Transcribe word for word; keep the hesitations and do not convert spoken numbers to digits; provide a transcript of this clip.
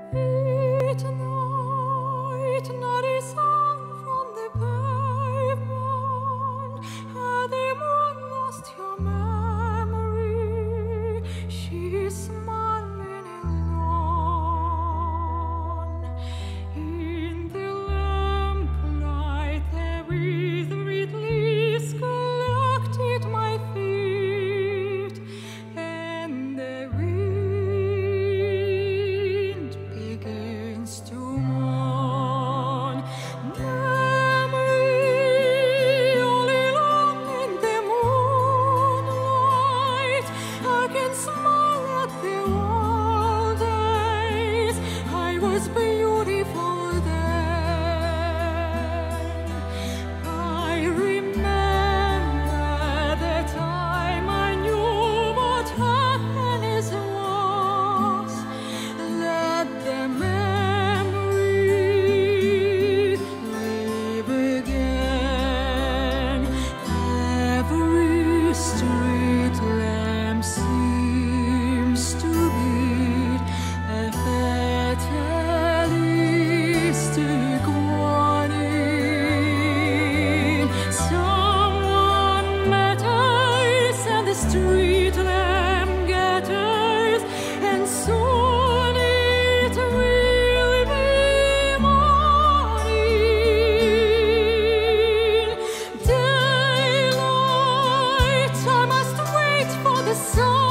Each night, not a sound from the pavement. Had the moon lost your memory? She's smiling alone. In the lamplight, there is red leaves collected my feet, and the wind begins to mourn. Memory, all alone in the moonlight, I can smile at the old days. I was beautiful then. I remember the time I knew what happiness was. Let the memory live again. Every street lamp seems to beat a fatalistic warning. Someone matters, and the street lamp gathers, and soon it will be morning. Daylight, I must wait for the sun.